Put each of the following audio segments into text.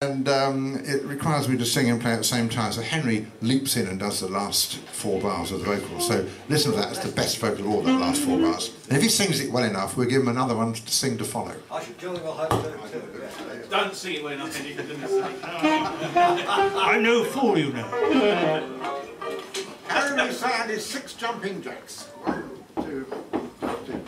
And it requires me to sing and play at the same time. So Henry leaps in and does the last 4 bars of the vocal. So listen to that, it's the best vocal of all, that last 4 bars. And if he sings it well enough, we'll give him another one to sing to follow. I should join well hope too. Don't sing it well enough, Henry, for goodness sake. I'm no fool, you know. Henry's sound is 6 jumping jacks. 1, 2, 3.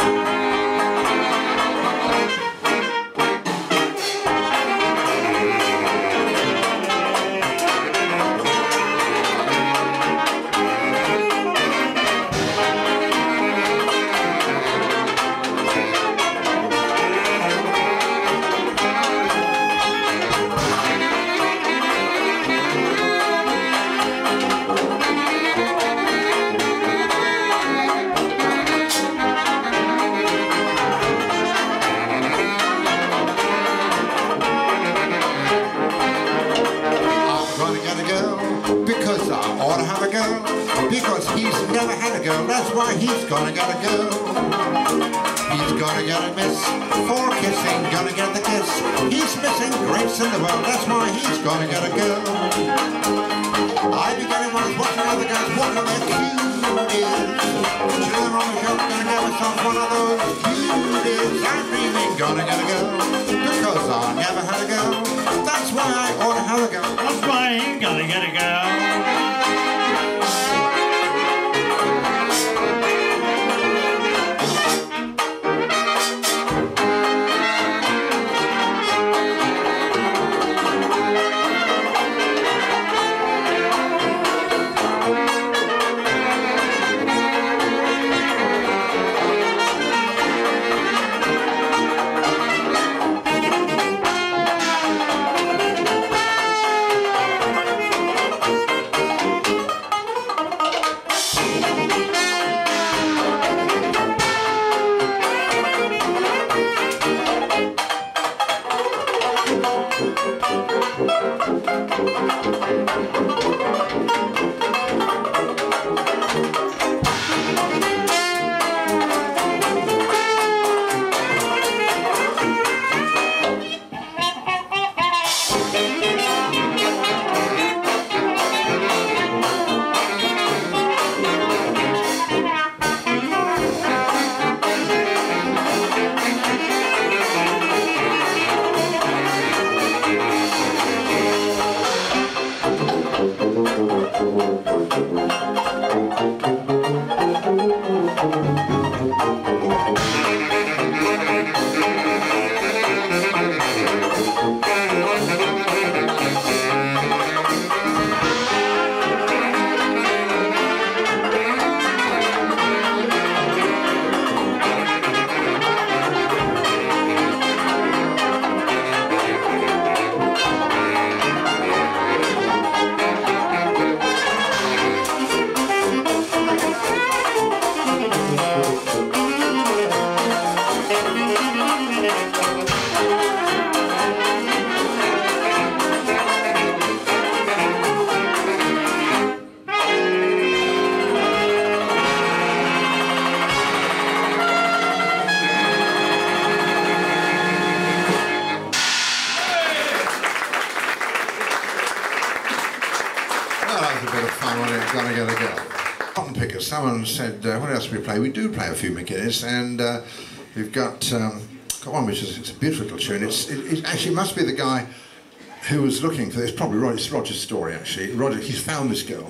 Because he's never had a girl, that's why he's gonna get a girl. He's gonna get a miss for kissing, gonna get the kiss. He's missing grace in the world, that's why he's gonna get a girl. I be getting ones watching other girls, what are their cuties. Children on the shelf, gonna get myself one of those beauties. I'm dreaming, gonna get a girl, because I never had a girl. That's why I ought to have a girl. That's why he's gonna get a girl. Someone said, what else do we play? We do play a few McGinnis, and we've got one which is a beautiful little tune. It actually must be the guy who was looking for this, probably it's Roger's story actually. Roger, he's found this girl,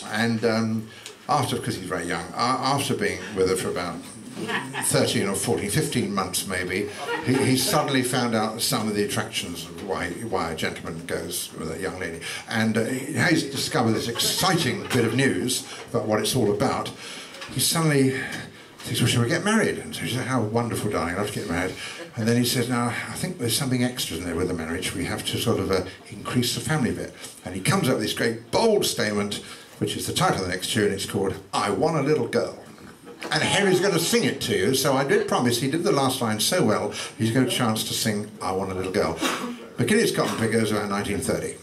and after, because he's very young, after being with her for about 13 or 14, 15 months maybe, he suddenly found out some of the attractions of why a gentleman goes with a young lady. And he's discovered this exciting bit of news about what it's all about. He suddenly thinks, well, shall we get married? And so she said, how wonderful, darling, I'd love to get married. And then he says, now, I think there's something extra in there with the marriage. We have to sort of increase the family bit. And he comes up with this great bold statement, which is the title of the next tune. It's called, I Want a Little Girl. And Harry's going to sing it to you, so I did promise, he did the last line so well, he's got a chance to sing I Want a Little Girl. McKinney's Cotton Pickers around 1930.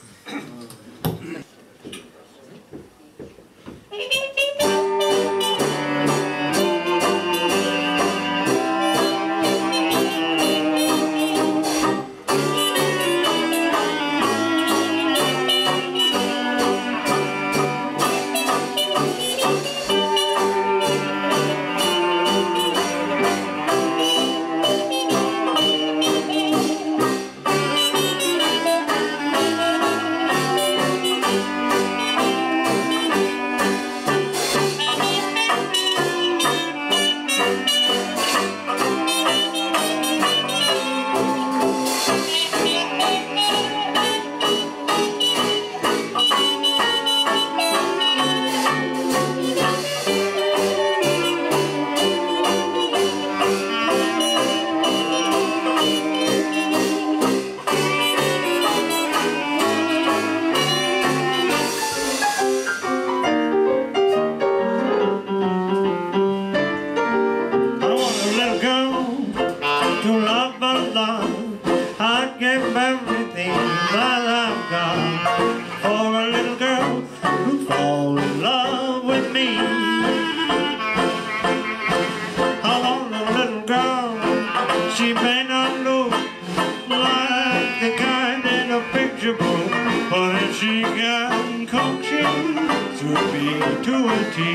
began coaching to be to a T.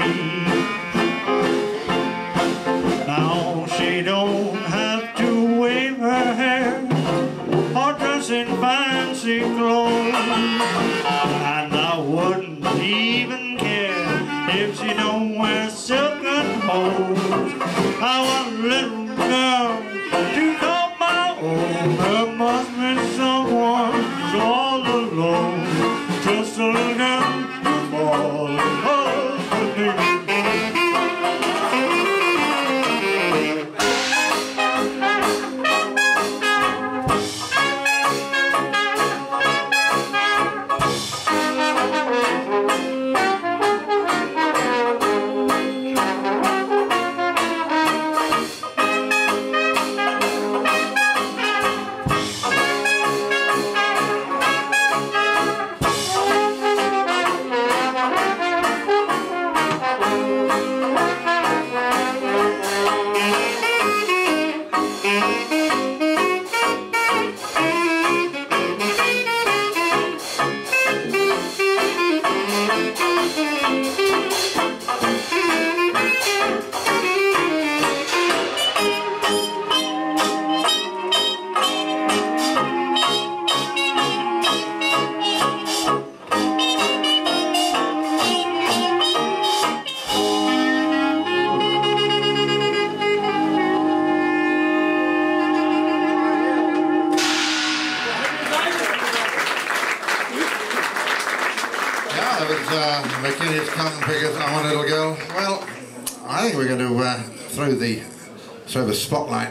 Now she don't have to wave her hair or dress in fancy clothes, and I wouldn't even care if she don't wear silken hose. I want a little girl to call my own. There must be someone who's all alone, just a little girl to fall in love with me. Throw the spotlight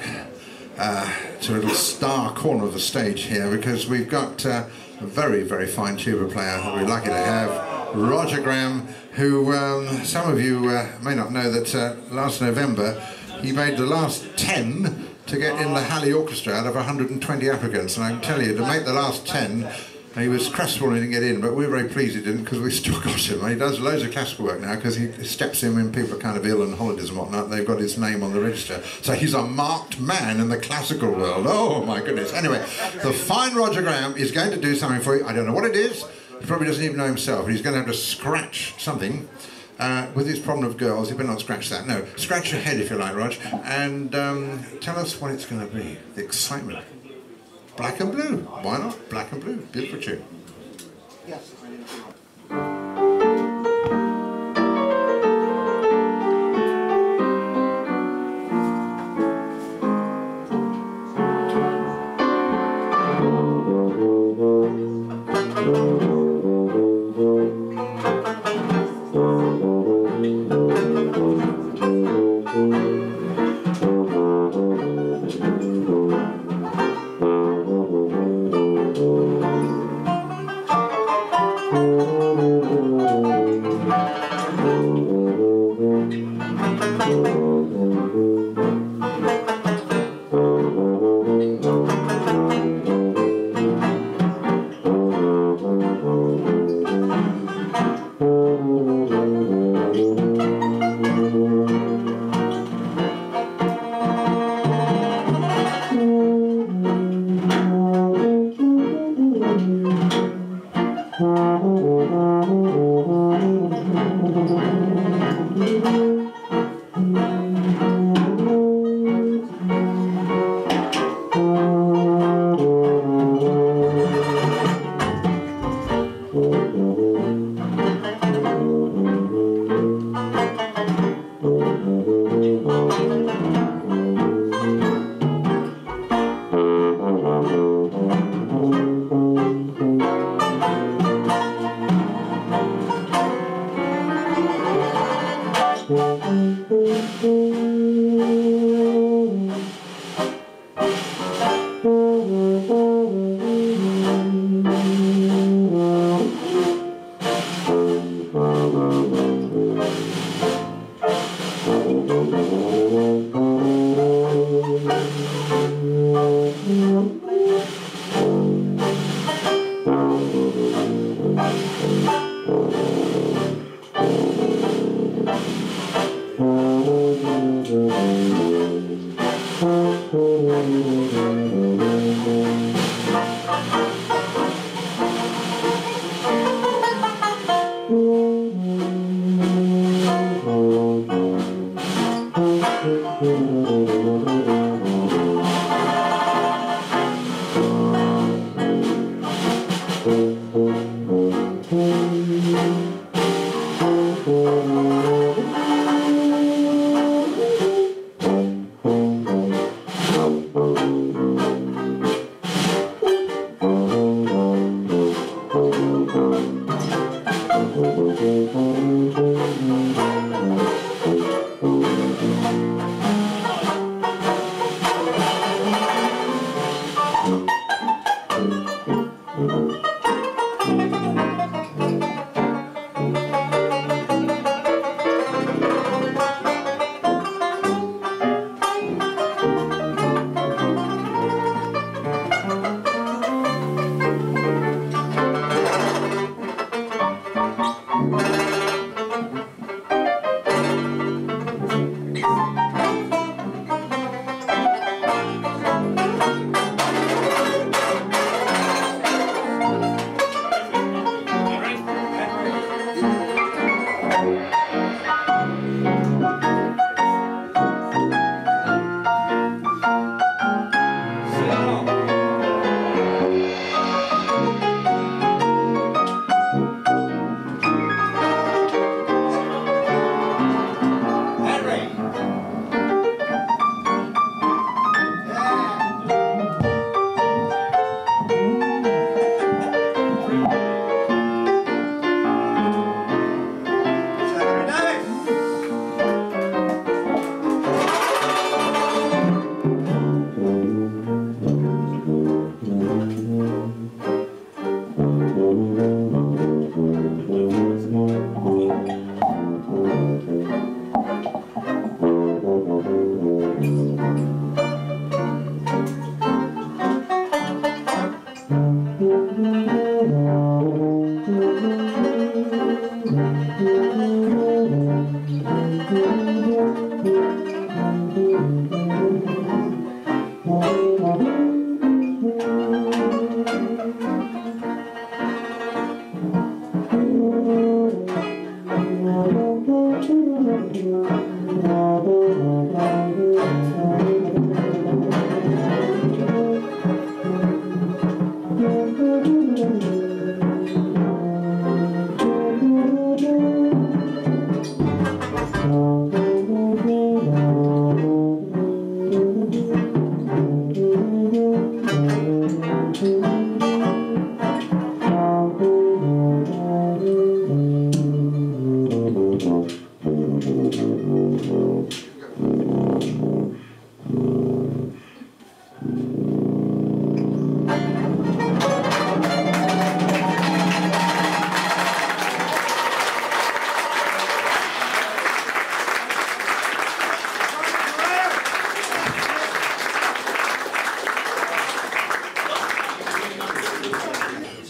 to a little star corner of the stage here, because we've got a very, very fine tuba player that we're lucky to have, Roger Graham, who some of you may not know that last November he made the last 10 to get in the Halle Orchestra out of 120 applicants, and I can tell you, to make the last 10, he was crestfallen he didn't get in, but we're very pleased he didn't, because we still got him. And he does loads of classical work now, because he steps in when people are kind of ill and holidays and whatnot. They've got his name on the register. So he's a marked man in the classical world. Oh my goodness. Anyway, the fine Roger Graham is going to do something for you. I don't know what it is. He probably doesn't even know himself. But he's going to have to scratch something. With his problem of girls, he better not scratch that. No, scratch your head if you like, Rog. And tell us what it's going to be. The excitement. Black and blue. Why not? Black and blue. Beautiful tune. Yes.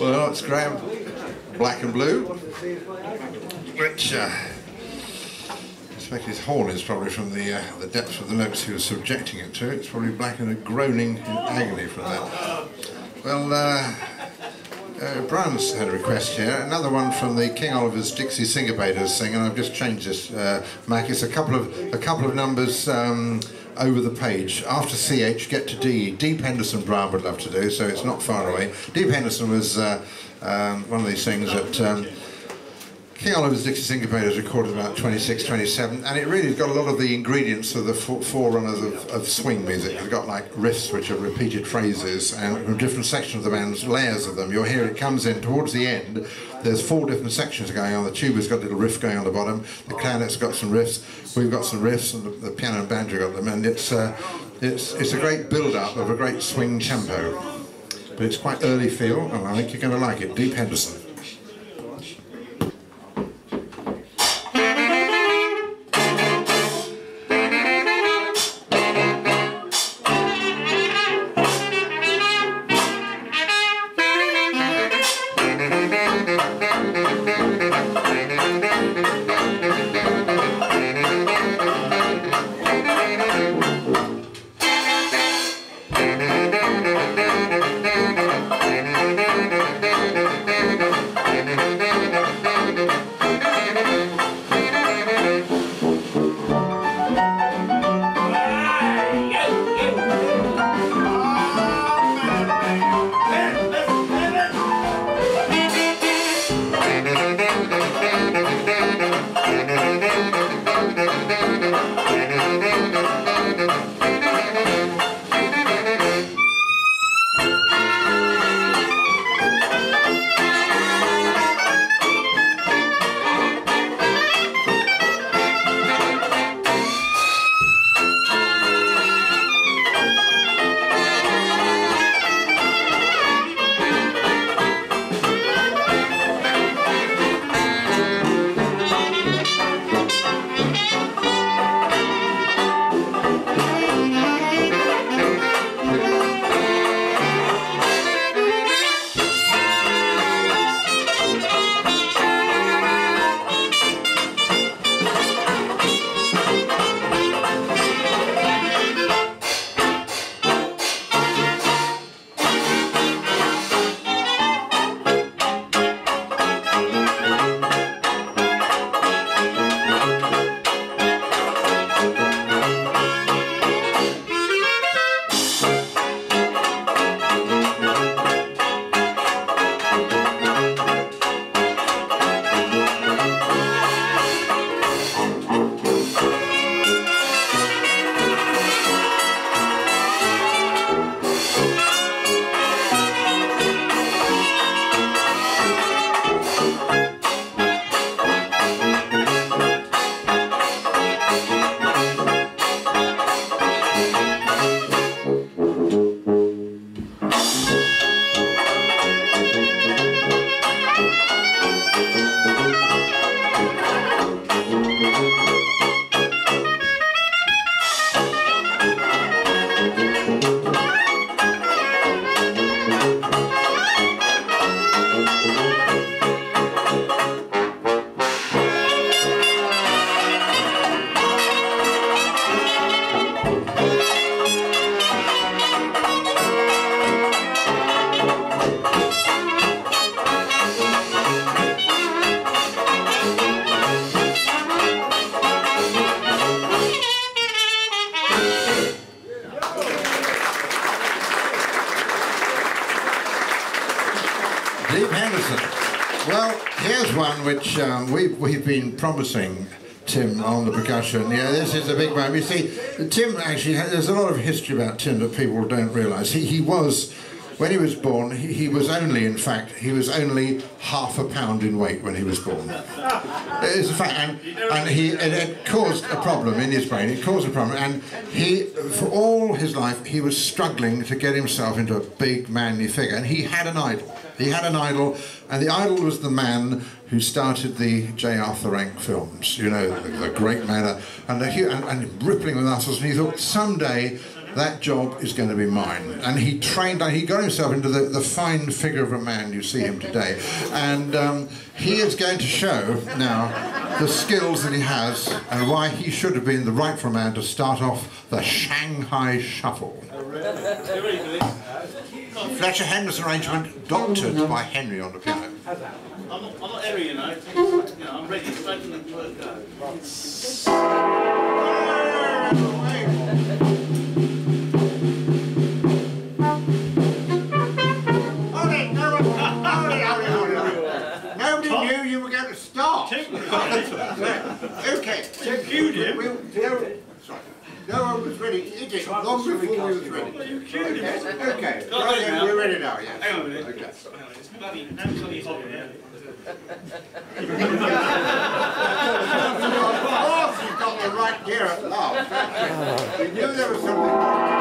Well, it's Graham, black and blue, which his horn is probably from the depths of the notes he was subjecting it to. It's probably black and groaning in agony from that. Well, Brian's had a request here, another one from the King Oliver's Dixie Syncopators thing, and I've just changed this, Mac. It's a couple of numbers over the page. After CH, get to D. Deep Henderson, Brian would love to do, so it's not far away. Deep Henderson was one of these things that King Oliver's Dixie Syncopators recorded about 26, 27, and it really has got a lot of the ingredients of the forerunners of swing music. It's got like riffs which are repeated phrases, and from different sections of the band, layers of them. You'll hear it comes in towards the end. There's 4 different sections going on. The tuba's got a little riff going on the bottom. The clarinet's got some riffs. We've got some riffs, and the piano and banjo got them. And it's a great build-up of a great swing tempo. But it's quite early feel, and I think you're going to like it. Deep Henderson. Which we've been promising Tim on the percussion. Yeah, this is a big one. You see, Tim actually, there's a lot of history about Tim that people don't realise. He was, when he was born, he was only, in fact, he was only ½ a pound in weight when he was born. It's a fact, and it caused a problem in his brain. It caused a problem, and he, for all his life, he was struggling to get himself into a big, manly figure, and he had an idol. He had an idol, and the idol was the man who started the J. Arthur Rank films, you know, the great man, and rippling with muscles, and he thought, someday that job is going to be mine. And he got himself into the fine figure of a man you see him today. And he is going to show now the skills that he has and why he should have been the rightful man to start off the Shanghai Shuffle. Fletcher Henderson arrangement, doctored by Henry on the piano. I'm not airy, you know. I'm ready. Straight to the first go. Nobody knew you were going to start. Okay. No one was ready. He did long before we was ready. Okay. Right, we're ready now, yeah. Hang on a minute. Okay. It's bloody hot in here. Of course you've got the right gear at last. You knew there was something.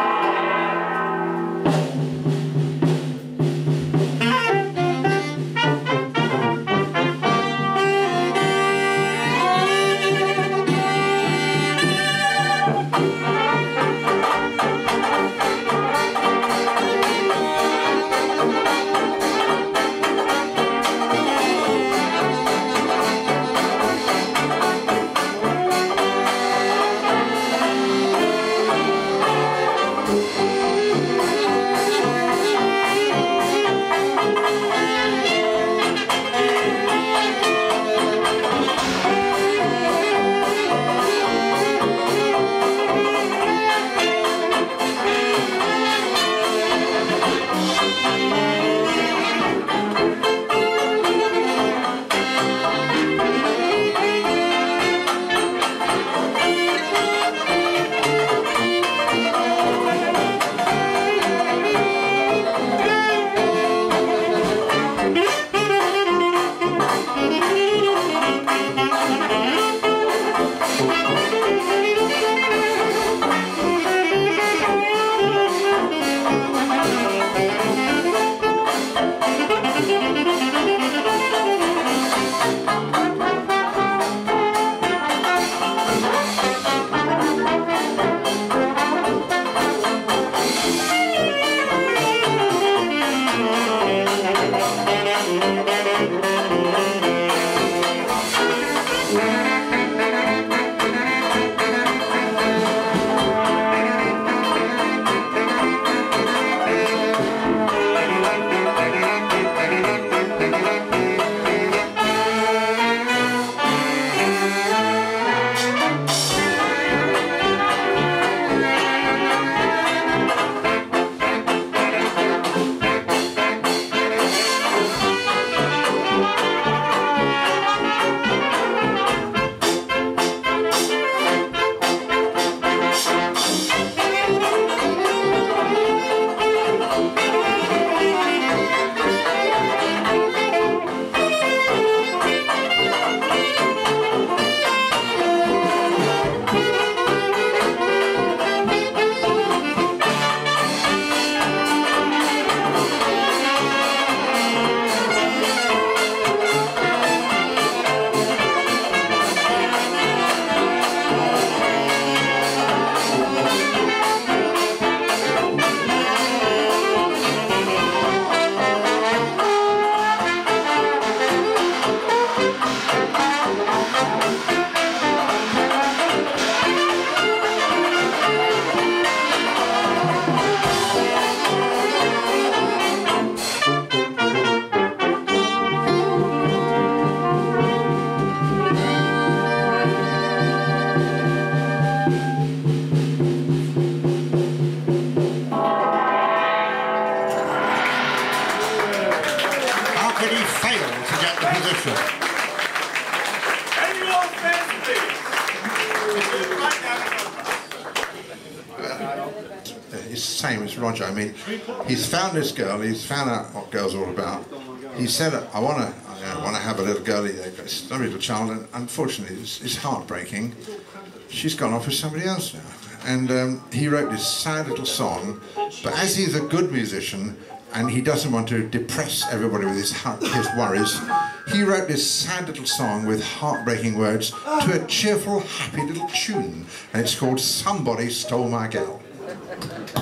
Same as Roger. I mean, he's found this girl. He's found out what girls are all about. He said, "I want to have a little girl, a little child." And unfortunately, it's heartbreaking. She's gone off with somebody else now. And he wrote this sad little song. But as he's a good musician and he doesn't want to depress everybody with his worries, he wrote this sad little song with heartbreaking words to a cheerful, happy little tune. And it's called "Somebody Stole My Gal."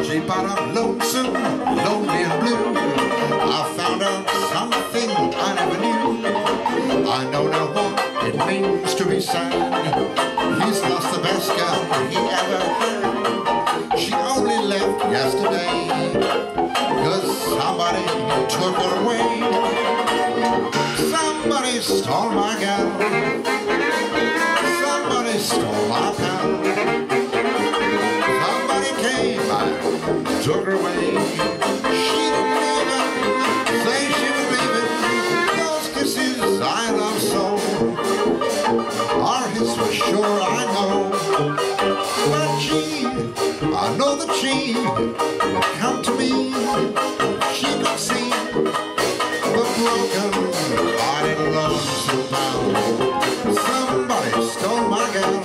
gee, but I'm lonesome, lonely and blue. I found out something I never knew. I know now what it means to be sad. He's lost the best girl he ever had. She only left yesterday, 'cause somebody took her away. Somebody stole my gal. Somebody stole my pal. Somebody came and took her away. She didn't even say she was leaving. Those kisses I love so are his for sure, I know. But I know that she would come to me. She could see the broken hearted lonesome town. Somebody stole my girl.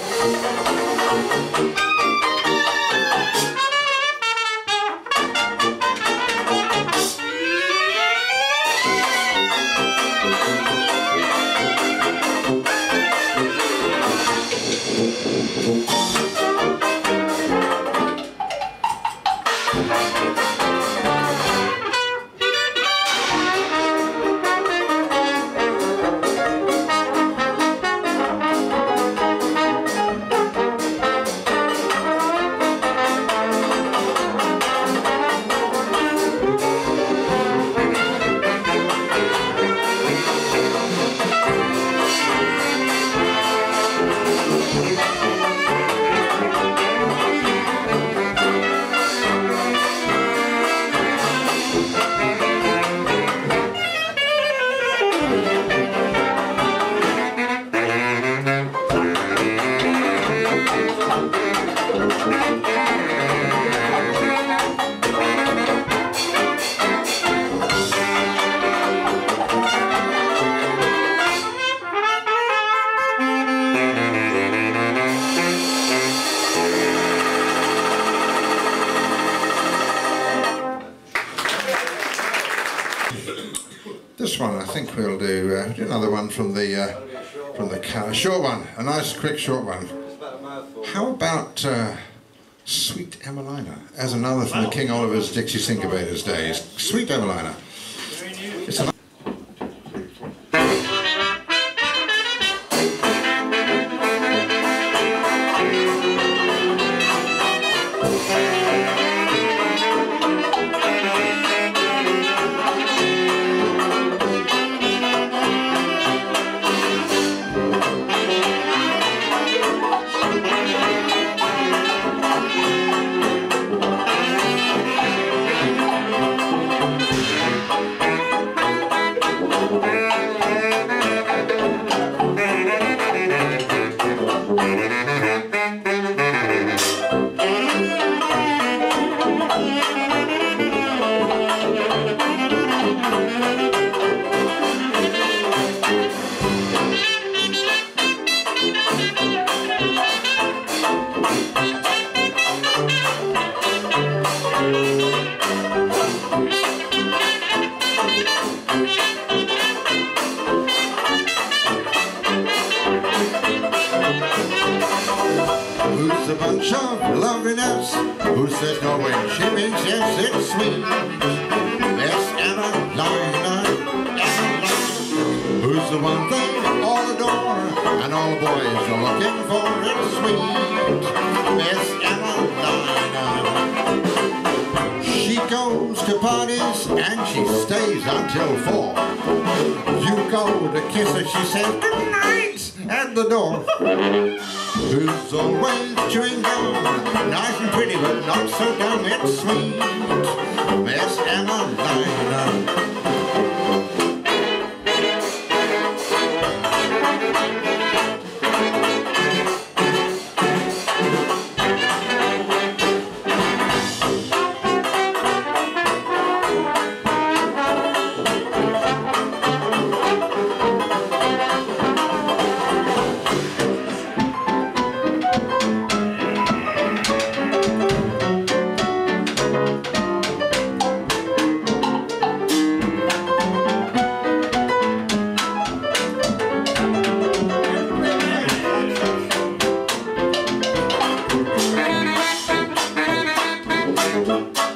This one, I think we'll do another one from the short one, a nice quick short one. How about Sweet Emelina, as another from the King Oliver's Dixie Syncopator's days. Sweet Emelina. It's a Who's a bunch of loveliness? Who says no when she means yes, it's sweet? Miss Emelina, Emelina. Who's the one they all adore and all the boys are looking for? It's sweet, Miss Emelina. She goes to parties and she stays until 4. You go to kiss her, she says good night at the door. Who's always chewing gum, nice and pretty but not so dumb, it's sweet, Miss Emelina.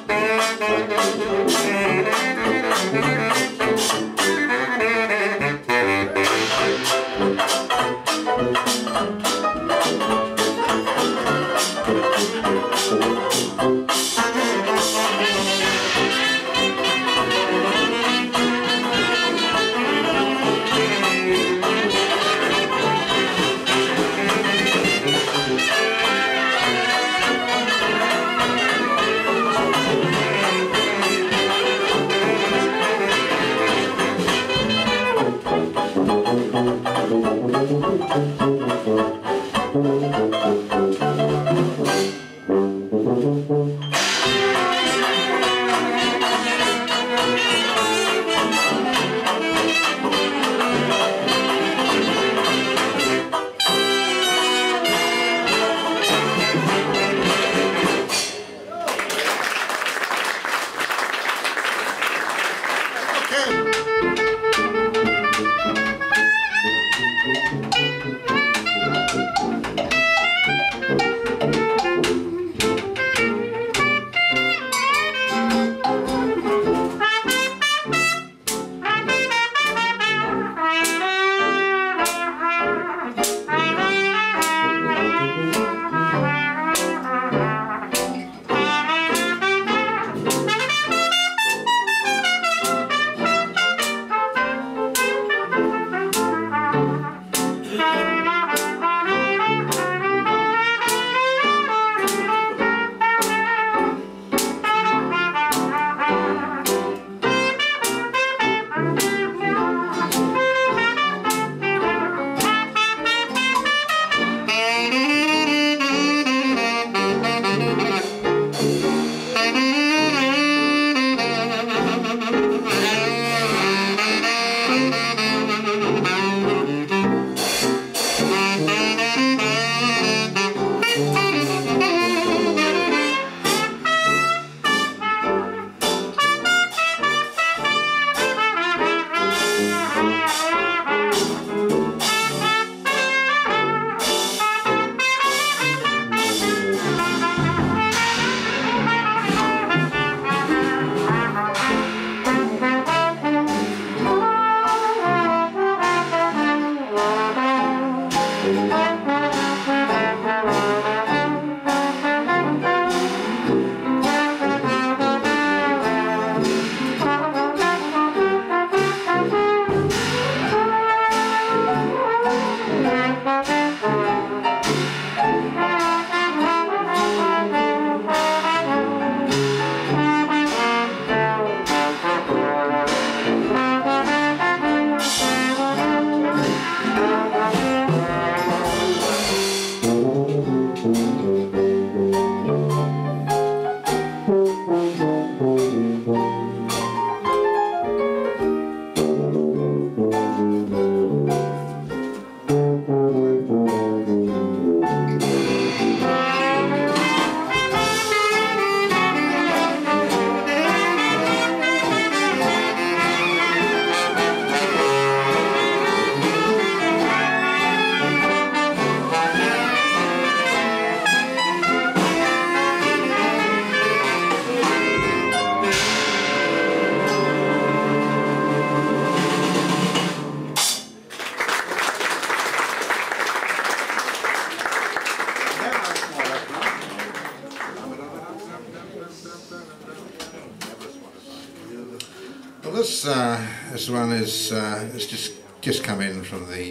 Well, this one is it's just come in from the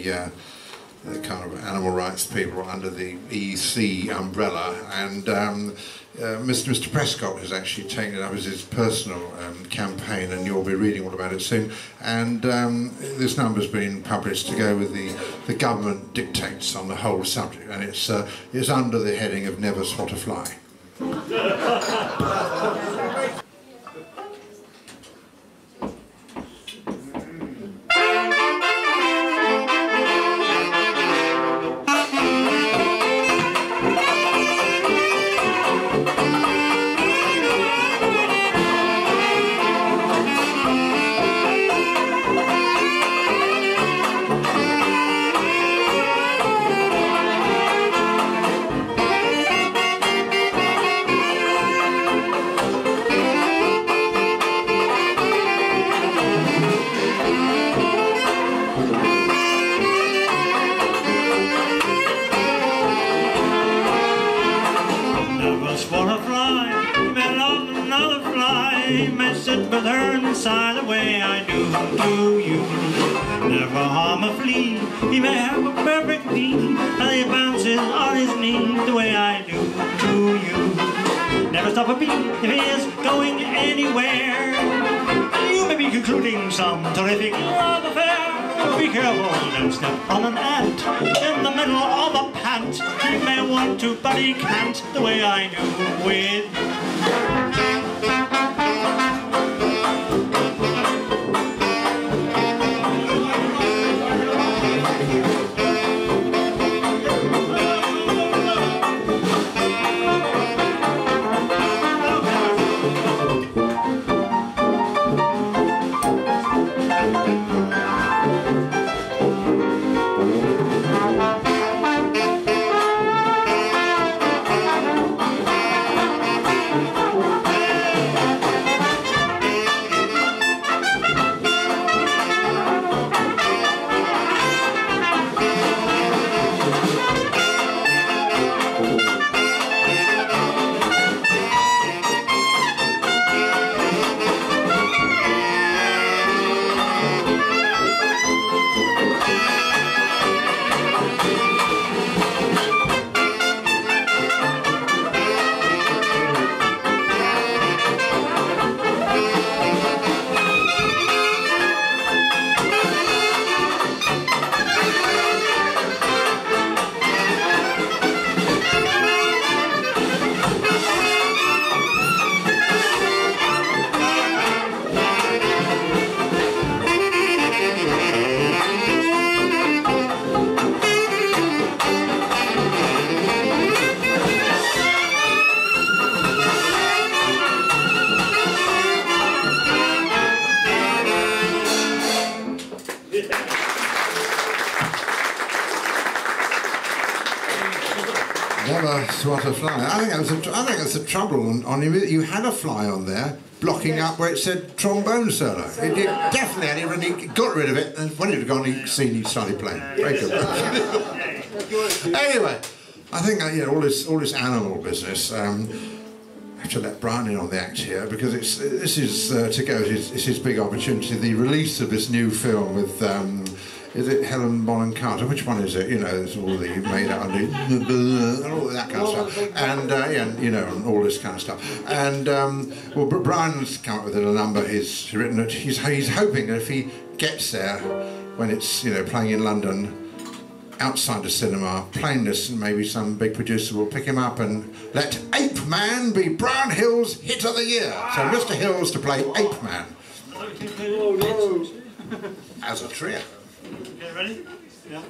kind of animal rights people under the EC umbrella, and Mr. Prescott has actually taken it up as his personal campaign, and you'll be reading all about it soon. And this number's been published to go with the government dictates on the whole subject, and it's under the heading of Never Swat a Fly. I may sit with her and sigh the way I do to you. Never harm a flea, he may have a perfect knee, and he bounces on his knee the way I do to you. Never stop a beat if he is going anywhere. You may be concluding some terrific love affair. Be careful, don't step on an ant in the middle of a pant. He may want to, but he can't, the way I do with. Never swat a fly. I think that's the trouble on you. You had a fly on there blocking up where it said trombone solo. It definitely, and he got rid of it, and when it had gone, he started playing. Very good. Anyway, I think all this animal business. I have to let Brian in on the act here because this is to go. It's his big opportunity. The release of this new film with. Is it Helen Bonham Carter? Which one is it? You know, it's all the made out and all that kind of stuff, and and all this kind of stuff. And well, Brian's come up with a number. He's written it. He's hoping that if he gets there, when it's playing in London, outside the cinema, playing this, and maybe some big producer will pick him up and let Ape Man be Brian Hill's hit of the year. So Mr. Hills to play Ape Man as a trio. Okay, ready? Yeah.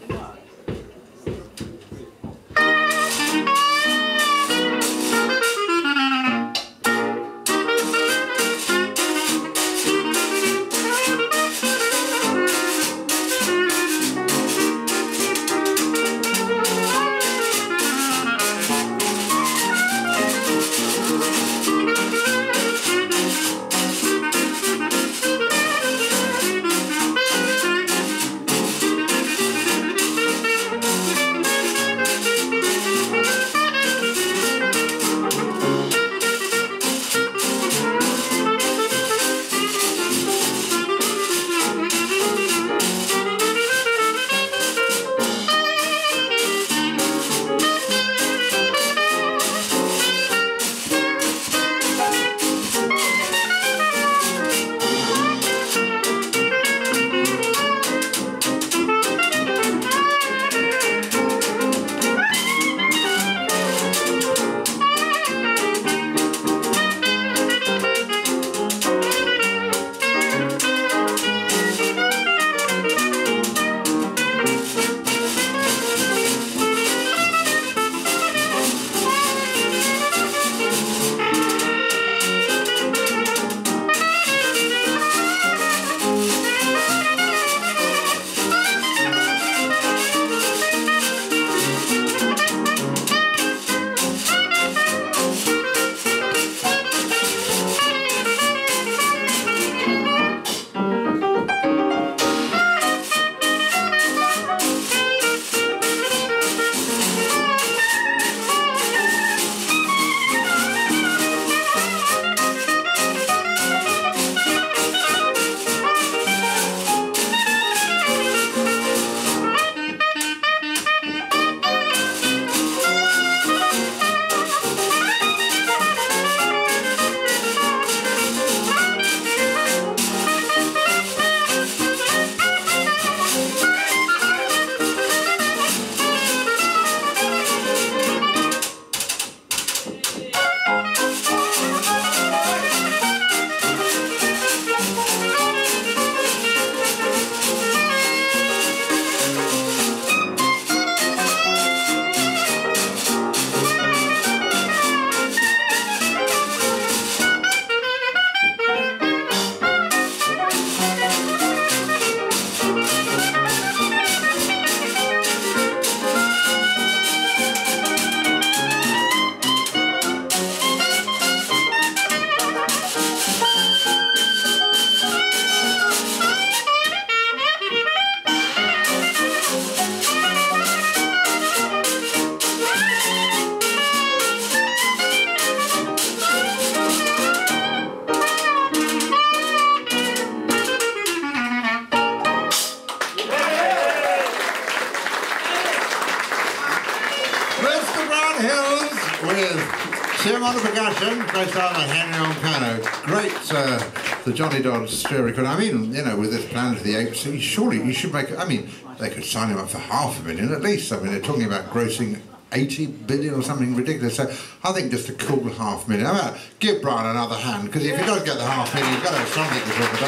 the percussion, based on the Henry on piano. Great, the Johnny Dodds record. I mean, you know, with this Planet of the Apes, surely you should make. I mean, they could sign him up for $500,000 at least. I mean, they're talking about grossing 80 billion or something ridiculous. So I think just a cool $500,000. How about give Brian another hand? Because if he does get the $500,000, he's got to have something to talk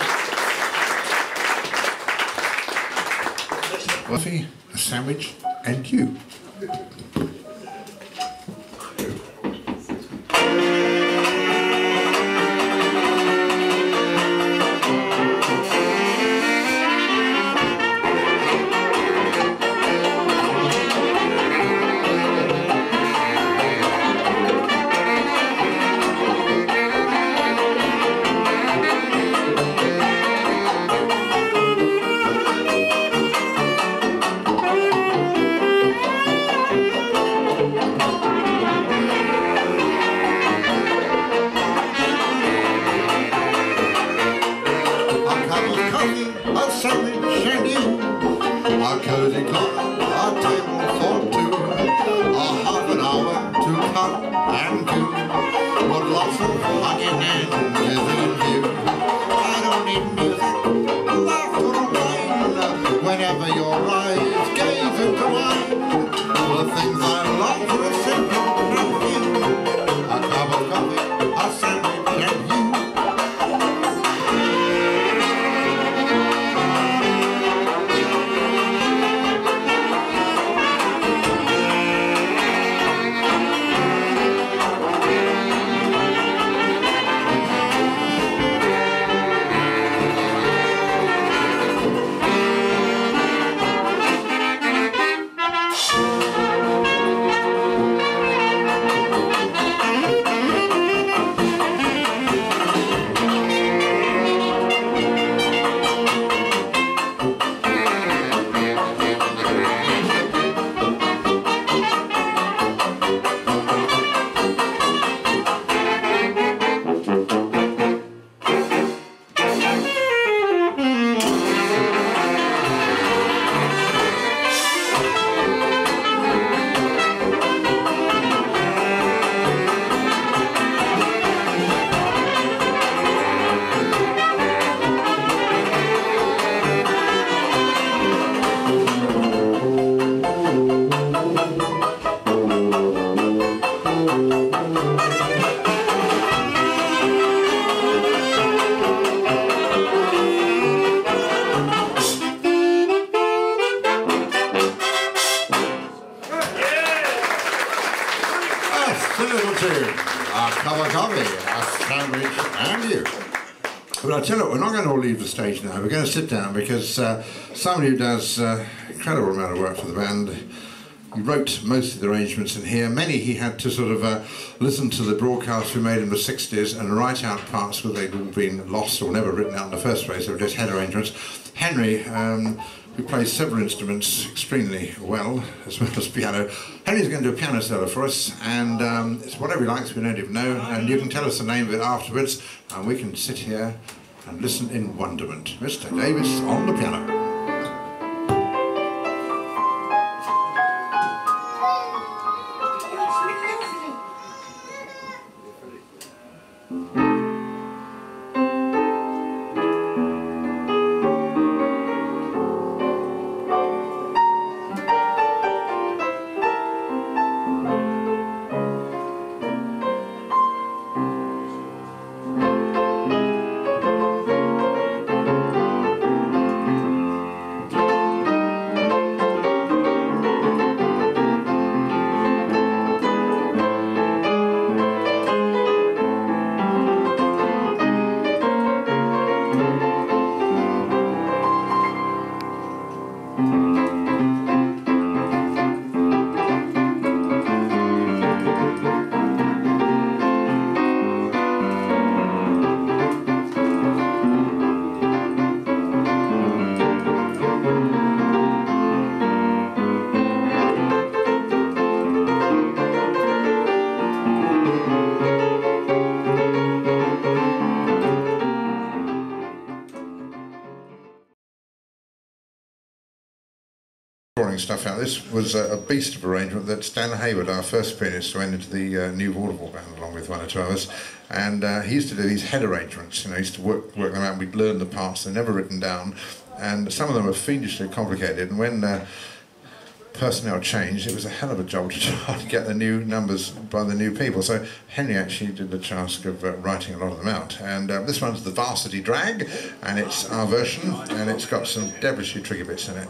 about. Coffee, a sandwich, and you. We're not going to all leave the stage now. We're going to sit down because somebody who does incredible amount of work for the band. He wrote most of the arrangements in here. Many he had to sort of listen to the broadcasts we made in the 60s and write out parts where they'd all been lost or never written out in the first place. They were just head arrangements. Henry, who plays several instruments extremely well, as well as piano. Henry's going to do a piano solo for us, and it's whatever he likes, we don't even know, and you can tell us the name of it afterwards, and we can sit here and listen in wonderment. Mr. Davis on the piano. recording stuff out. This was a beast of arrangement that Stan Hayward, our first pianist, who went into the new vaudeville band along with one or two others, and he used to do these head arrangements. You know, he used to work them out. We'd learn the parts; they're never written down, and some of them are fiendishly complicated. And when personnel changed, it was a hell of a job to try to get the new numbers by the new people. So Henry actually did the task of writing a lot of them out. And this one's the Varsity Drag, and it's our version, and it's got some devilishly tricky bits in it.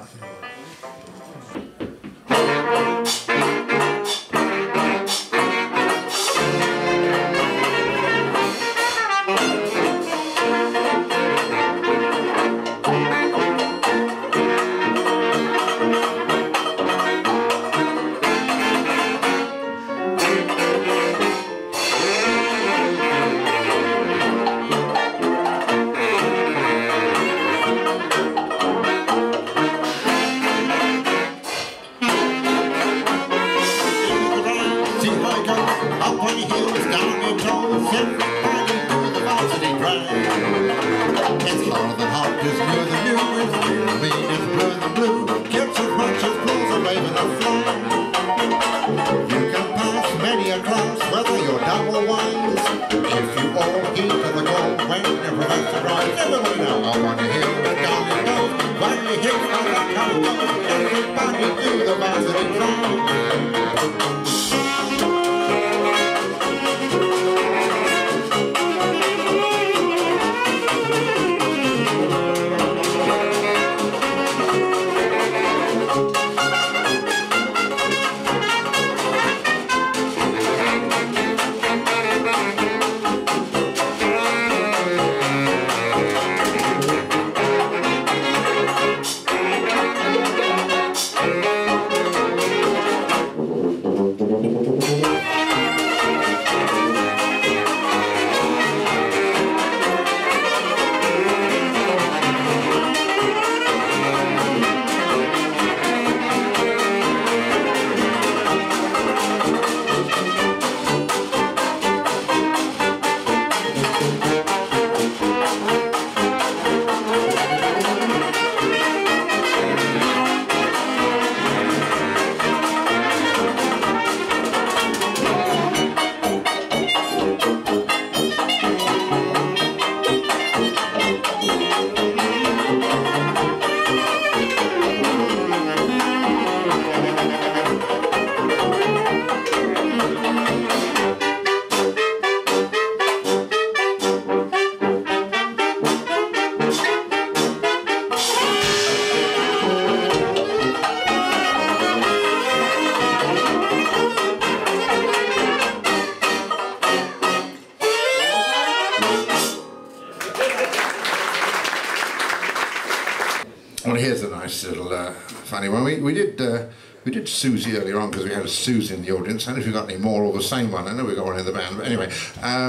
Well, here's a nice little funny one. We did Susie earlier on because we had a Susie in the audience. I don't know if you've got any more or the same one. I know we've got one in the band, but anyway,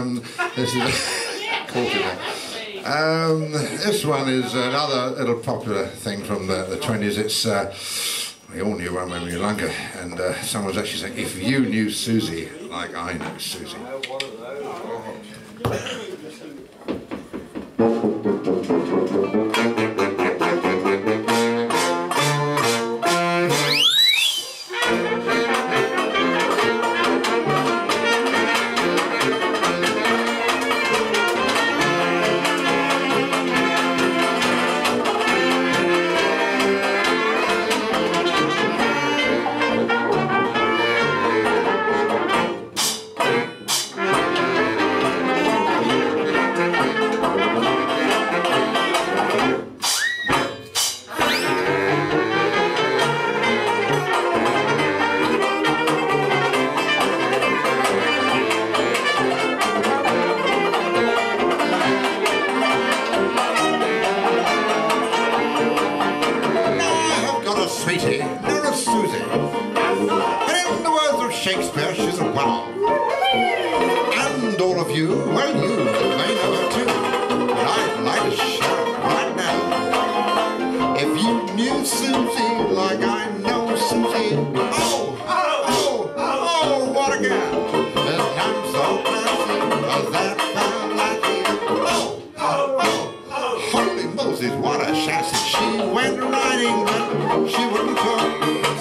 this is this one is another little popular thing from the 20s. It's we all knew one when we were younger, and someone was actually saying, "If you knew Susie like I know Susie." What a chassis. She went riding, but she wouldn't talk.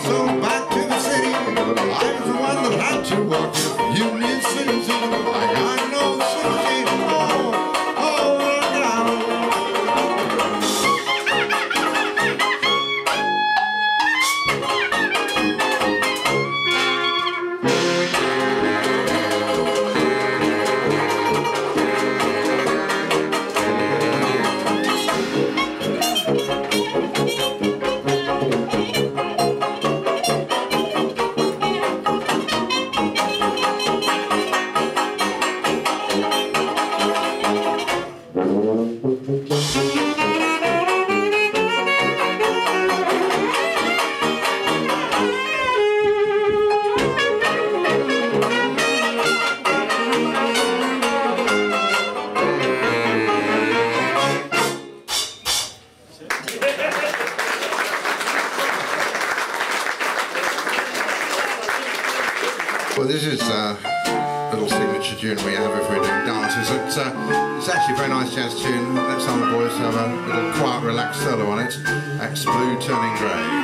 this is a little signature tune we have if we're doing dances. It's actually a very nice jazz tune. Let's have the boys have a little quiet, relaxed solo on it. X Blue Turning Grey.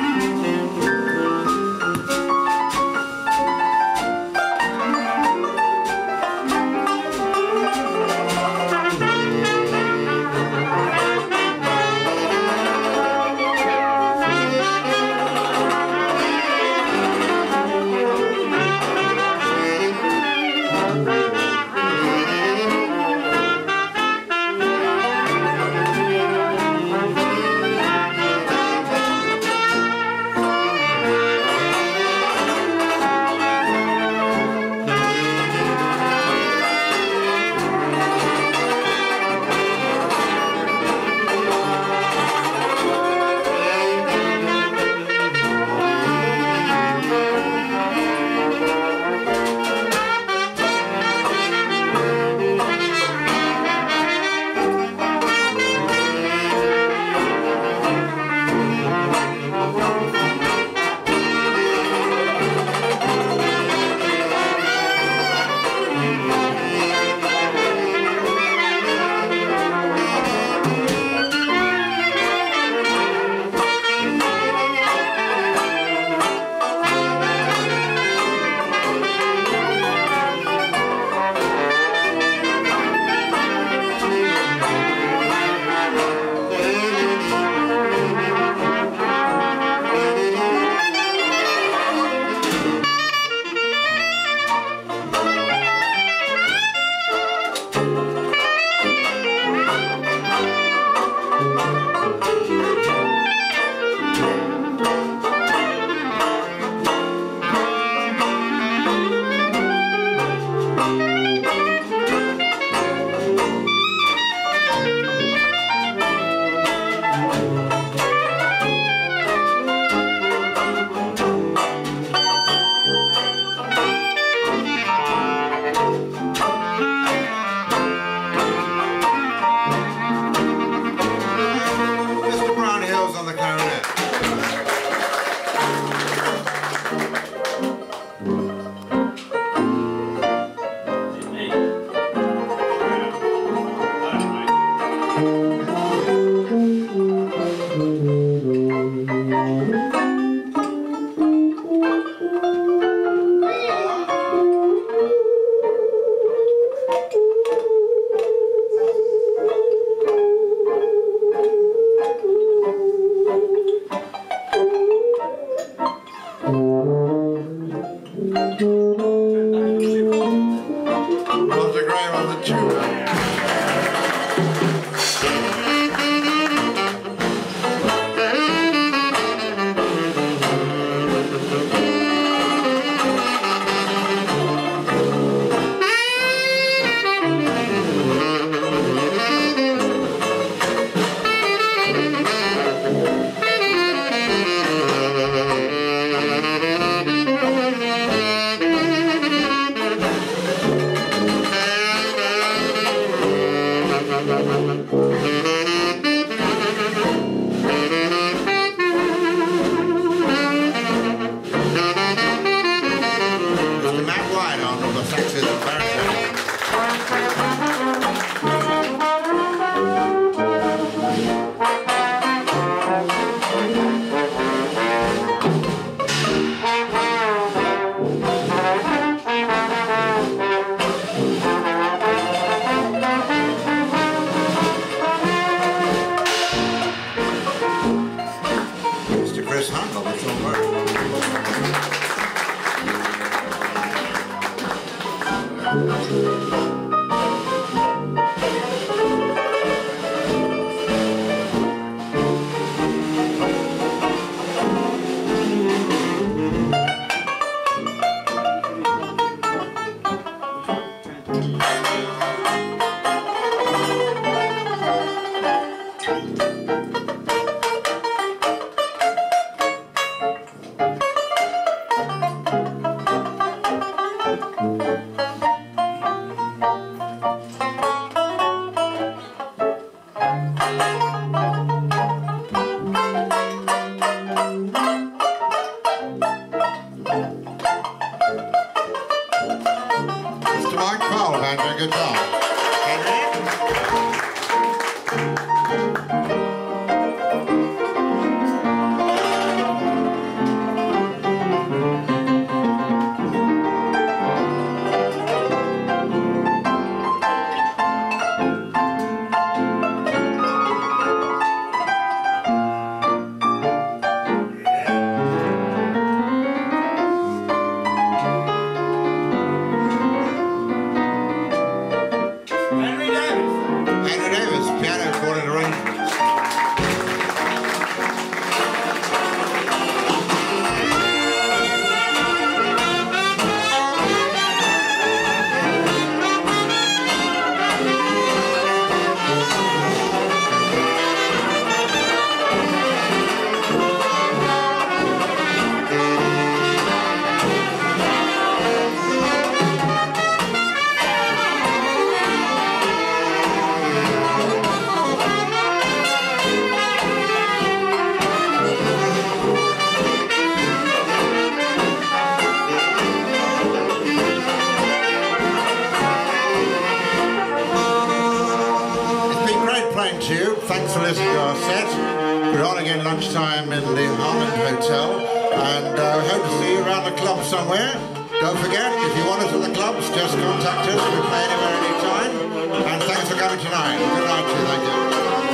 to you. Thanks for listening to our set. We're on again lunchtime in the Harmond Hotel, and hope to see you around the club somewhere. Don't forget, if you want us at the clubs, just contact us. We play anywhere, anytime. And thanks for coming tonight. Good night to you. Thank you.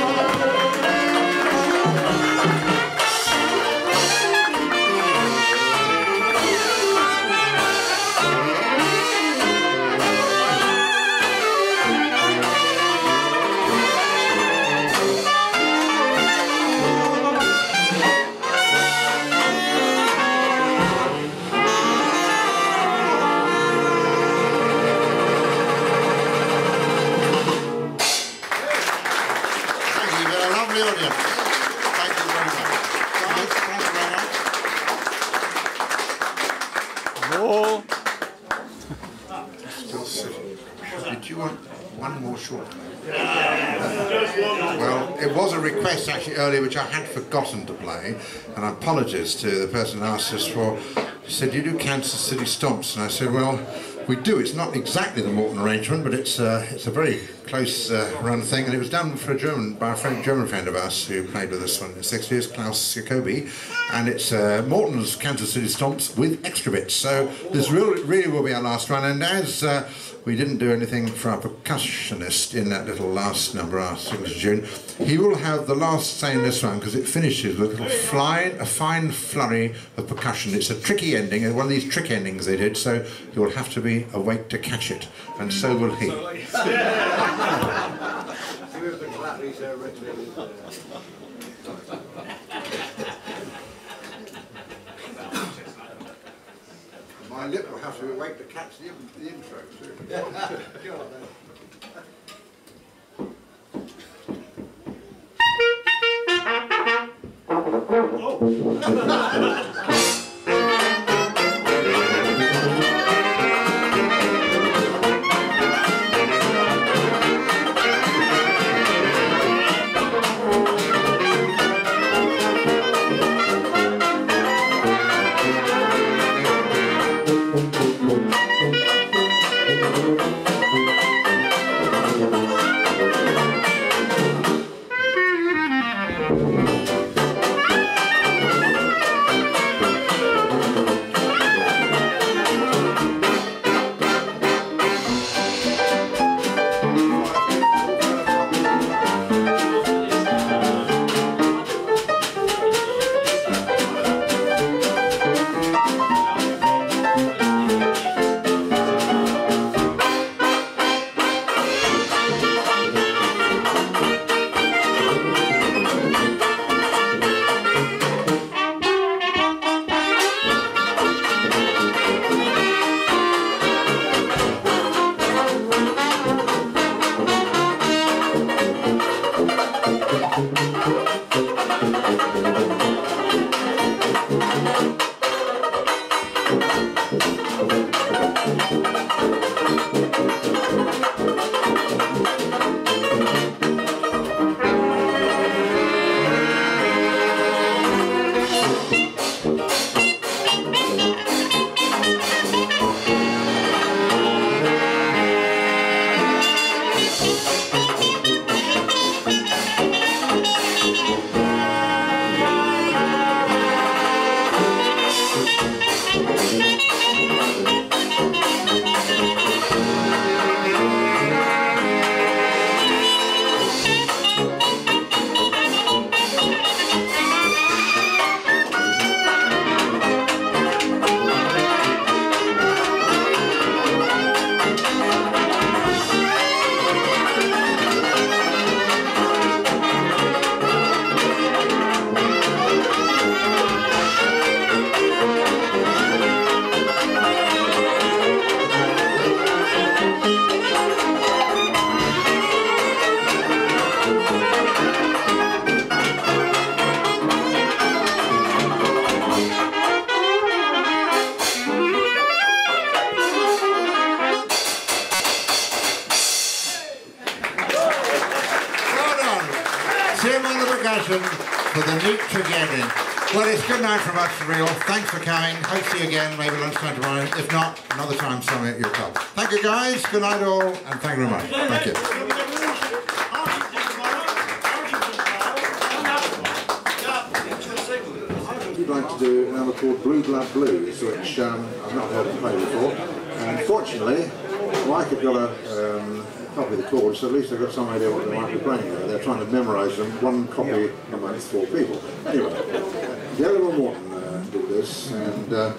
Did you want one more short? Well, it was a request actually earlier which I had forgotten to play, and apologies to the person who asked us for. He said, "You do Kansas City Stomps," and I said, "Well, we do. It's not exactly the Morton arrangement, but it's a very close run thing, and it was done for by a German friend of ours who played with us for 6 years, Klaus Jacobi, and it's Morton's Kansas City Stomps with extra bits. So this really will be our last one, and as we didn't do anything for our percussionist in that little last number, our signature tune, he will have the last say in this one because it finishes with a fine flurry of percussion. It's a tricky ending, and one of these trick endings they did, so you'll have to be awake to catch it, and so will he. My lip will have to be awake to catch the intro too. Go on then. For the neat together. Well, it's good night from us, real. Thanks for coming. Hope to see you again, maybe lunchtime tomorrow. If not, another time somewhere at your club. Thank you, guys. Good night, all, and thank you very much. Thank you. do a number called Blue Blood Blues, which I've not heard him play before. And fortunately, Mike had got a copy of the chords, so at least they've got some idea what they might be playing there. They're trying to memorise them, one copy amongst 4 people. Anyway, Gary and Morton did this, and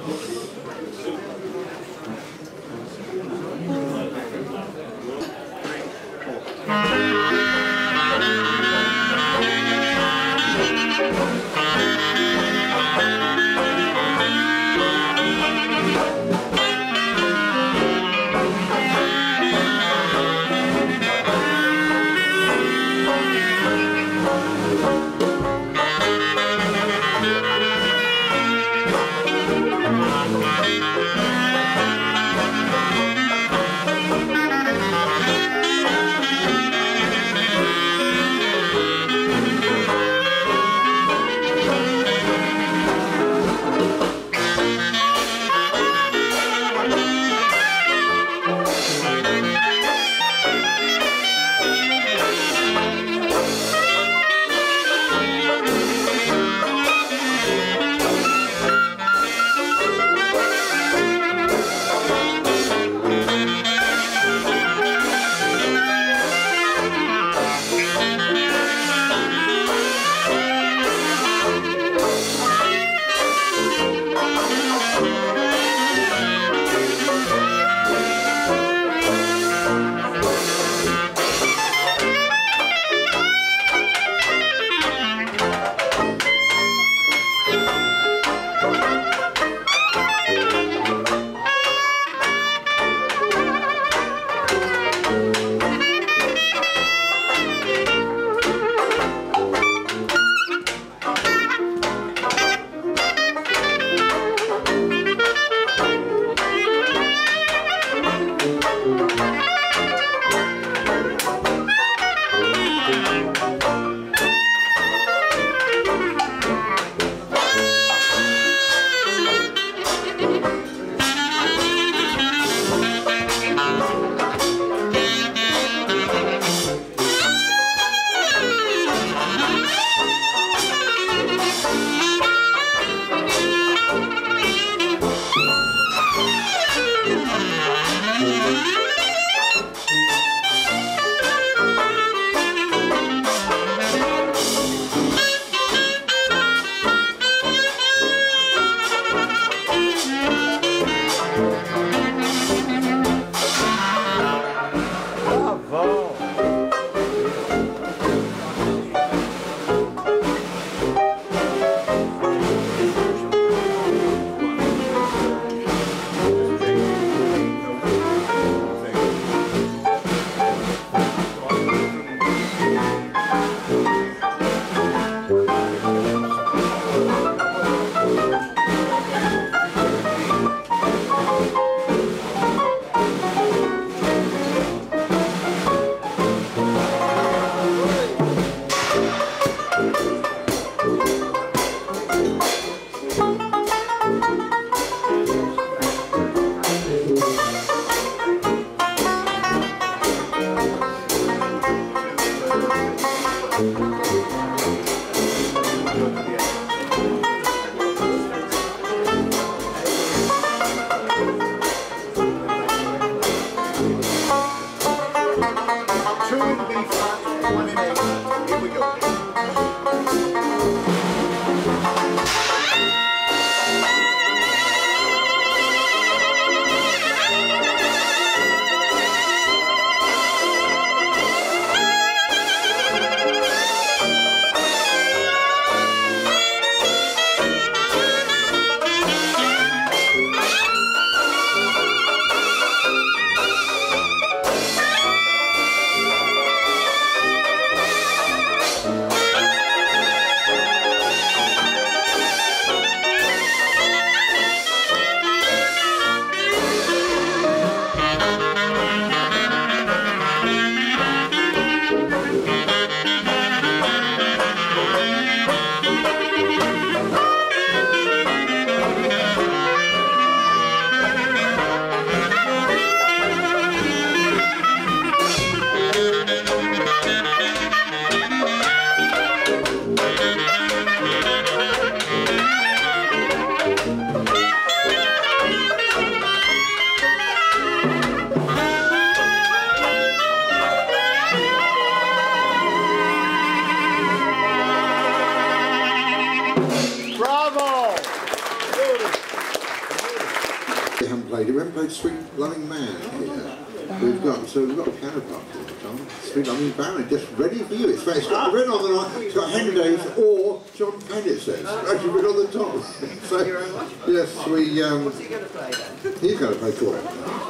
haven't played Sweet Loving Man here. We've got a piano part for it, John. Sweet Loving Man, just ready for you. It's got written on the night, it's got Henry Davis or John Penn, it says. Actually written on the top. So, yes, we... What's he going to play then? He's going to play cornet.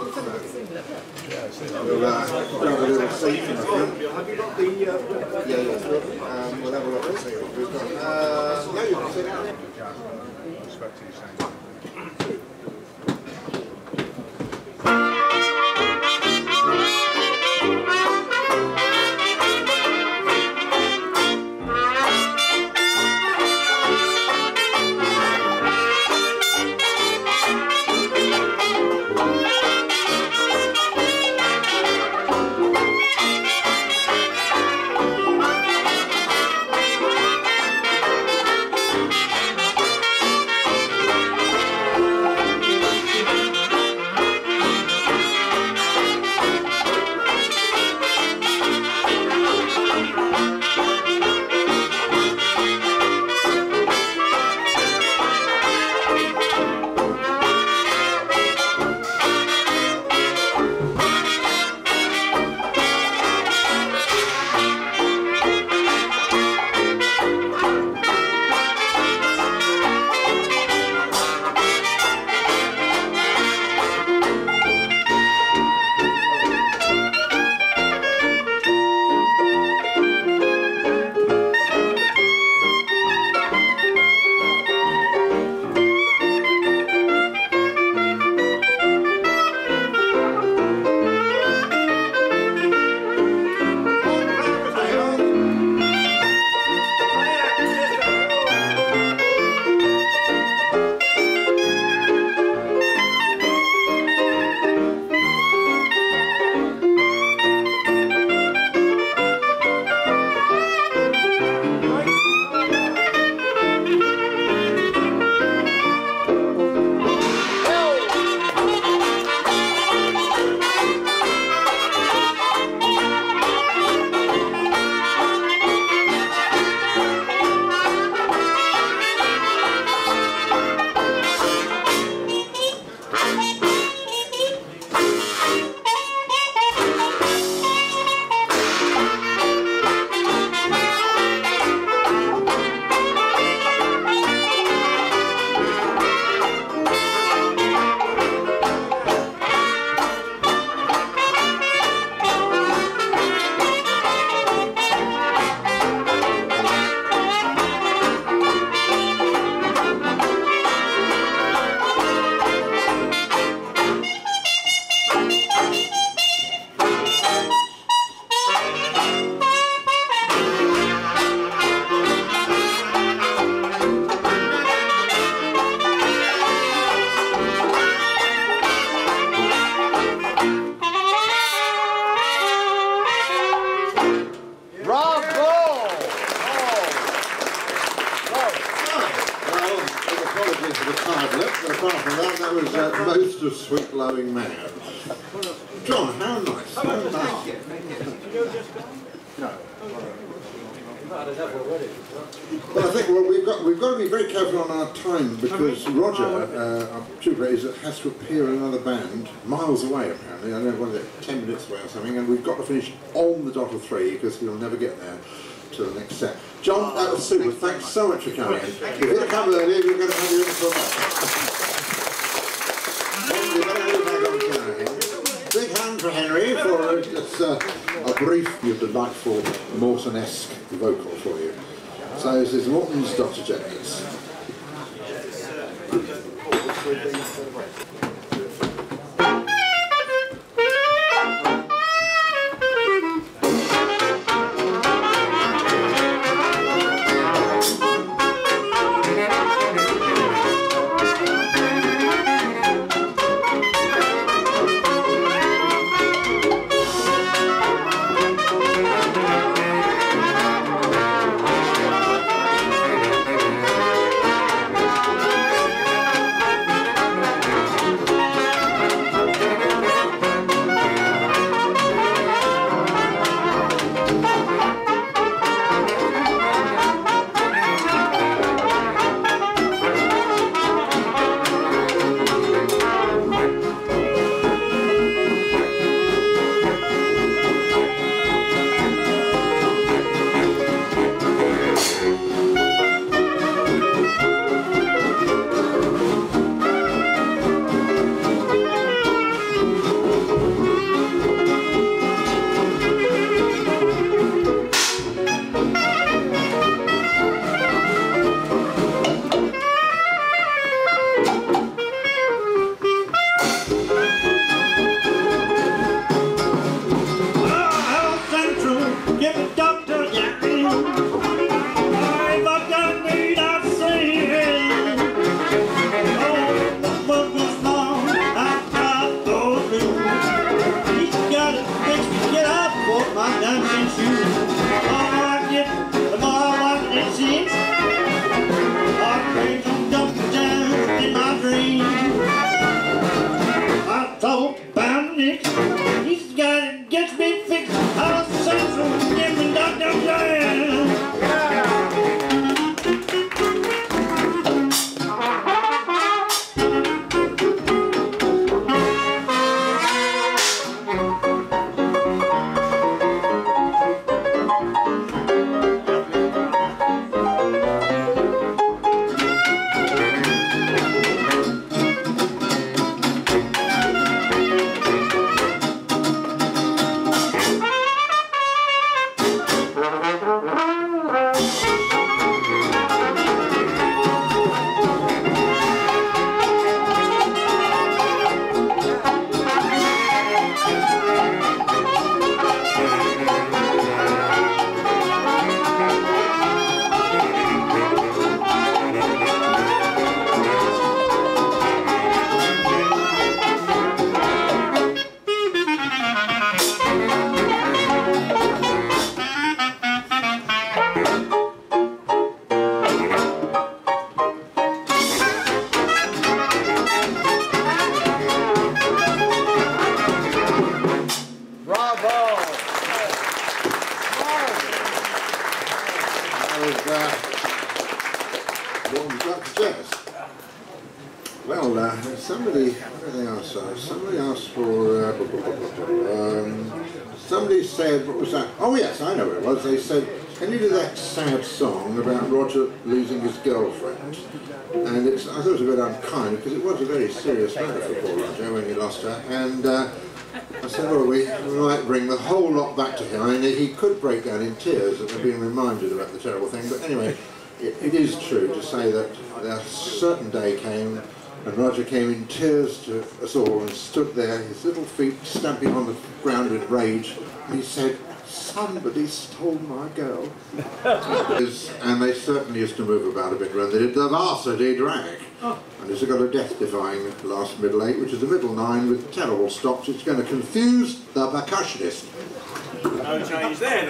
We'll have a little seat in the front. Have you got the... we'll have a look and see what we've got. Yeah, you can sit down. Most of Sweet Loving Man. John, how nice. How nice. Thank you. No. Well, I think we've got to be very careful on our time because Roger, our tuba, has to appear in another band miles away apparently. I don't know whether 10 minutes away or something, and we've got to finish on the dot of 3 because he'll never get there to the next set. John, that was super. Thanks so much for coming in. If you didn't come earlier, we're going to have you in for a big hand for Henry for just a brief, delightful Morton-esque vocal for you. So this is Morton's Dr. Jennings. Somebody said, what was that? Oh yes, I know what it was. They said, can you do that sad song about Roger losing his girlfriend? And I thought it was a bit unkind because it was a very serious matter for poor Roger when he lost her. And I said, well, we might bring the whole lot back to him. I mean, he could break down in tears at being reminded about the terrible thing. But anyway, it is true to say that a certain day came and Roger came in tears to us all and stood there, his little feet stamping on the ground with rage, and he said, somebody stole my girl. And they certainly used to move about a bit when they did the Varsity drag. And it's got a death-defying last middle eight, which is a middle nine with terrible stops. It's going to confuse the percussionist. No change there.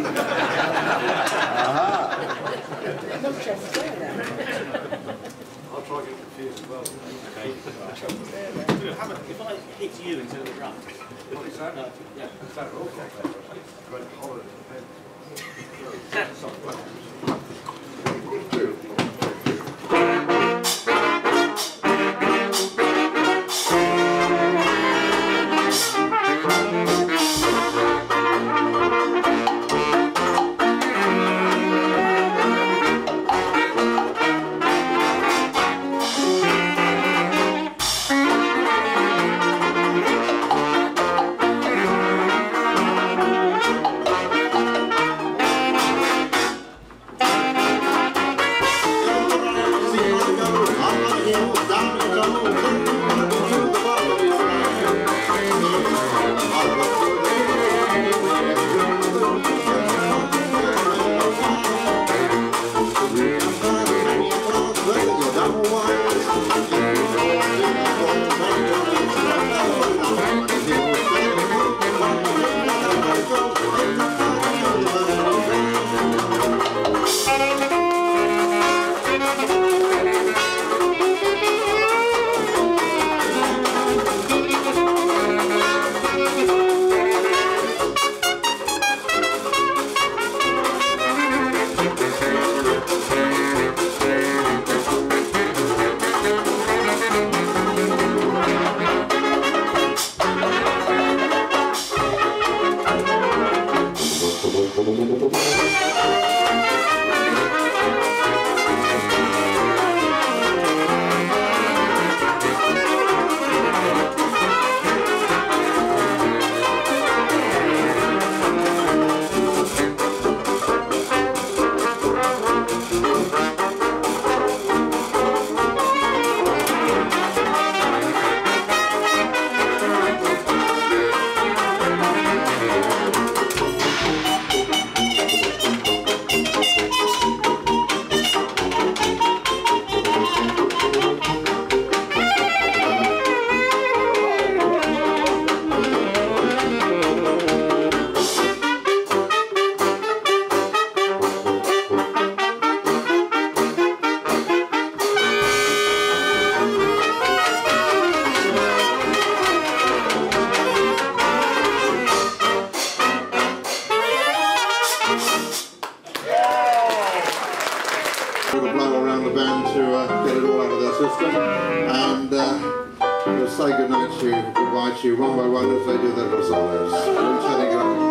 No change there. I'll try to get confused as well. Okay. If I hit you instead of the drum. What is that? No, yeah. Is that all? Say goodnight to you, goodbye to you, one by one as they do their little solos. Turning it on.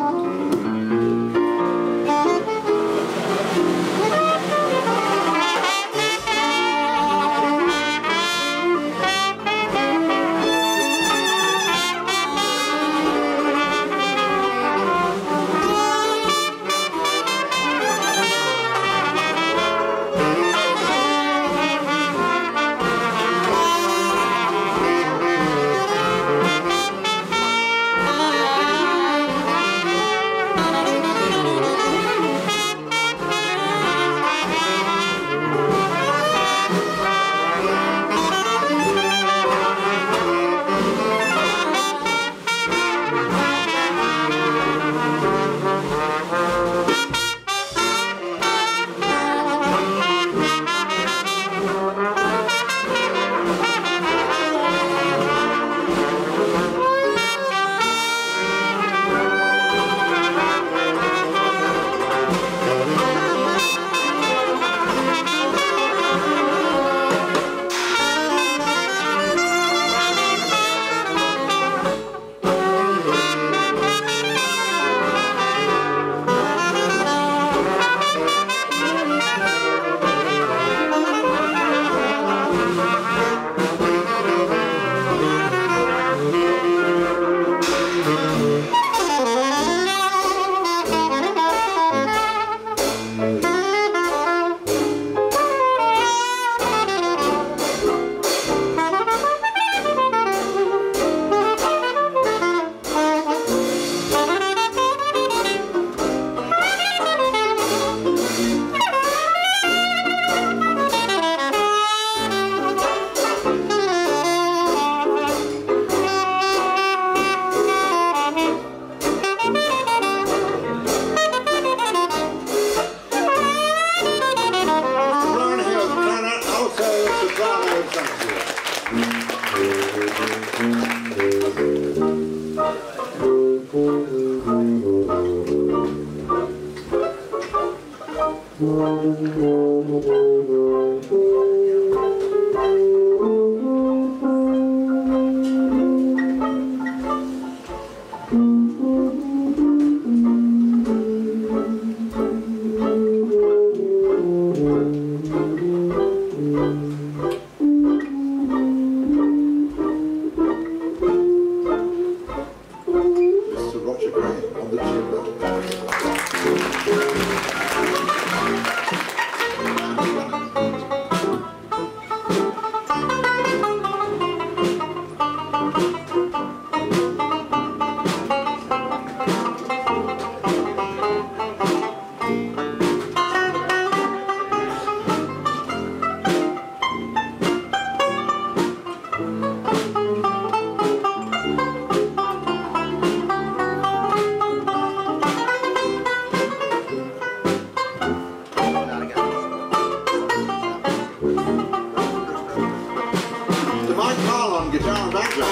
Parle on guitar and banjo.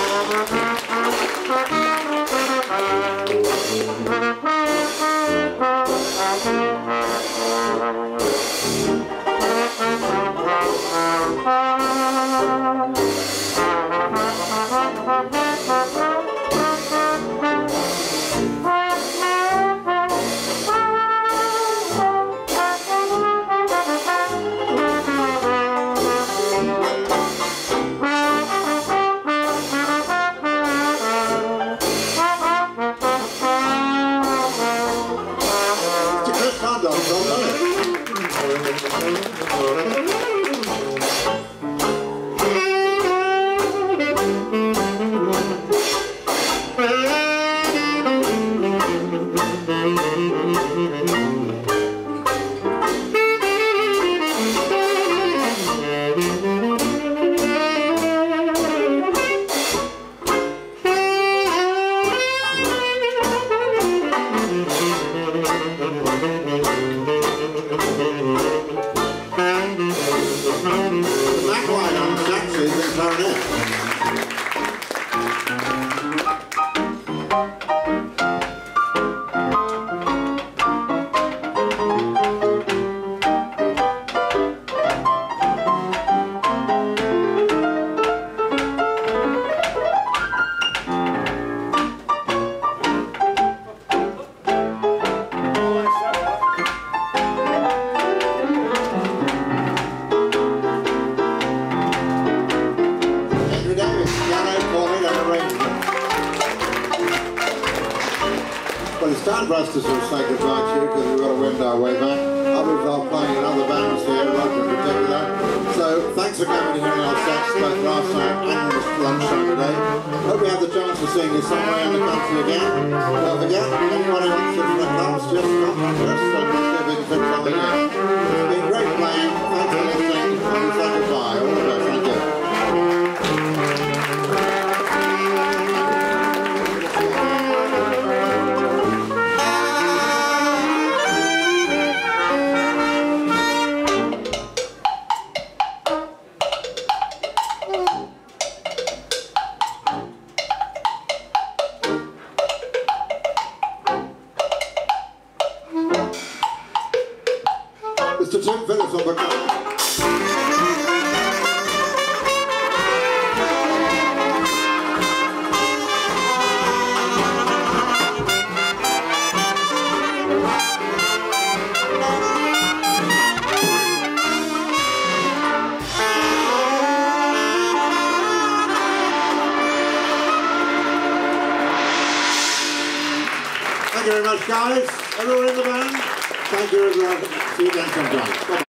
Well, it's time for us to sort of say goodbye to you because we've got to wend our way back. Others are playing in other bands here, Roger in particular. So thanks for coming and hearing our sets both last night and this lunchtime today. Hope we have the chance to sing you somewhere in the country again. Don't forget, anyone who wants to the clubs, just contact us so we can see if we can fit something in. It's been great playing. Thanks for listening. And we say goodbye. All the best. Thank you. Mr. Tim Phillips on percussion. Thank you very much, guys. Everyone in the band. Thank you, everyone. See you again sometime.